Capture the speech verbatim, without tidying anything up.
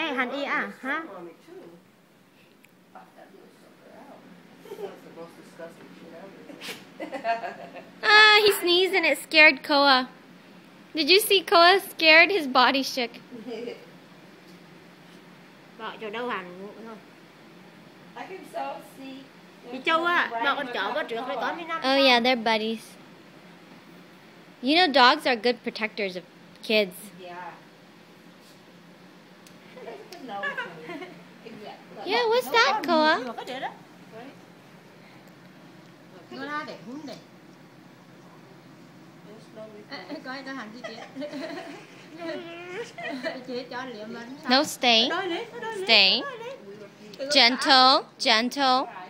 Ê, hành y à, hả? Ah, he sneezed and it scared Koa. Did you see Koa scared? His body shook. Gọi cho đâu hành ngủ thôi. I can so see. Chị Châu á, mà con chó có trước đây có mấy năm. Oh yeah, they're buddies. You know dogs are good protectors of kids. Yeah. Yeah, what's that, Koa? Nó ra để húng để. Coi coi hành chị chị cho liệm lên. No, stay. Stay. Gentle, gentle.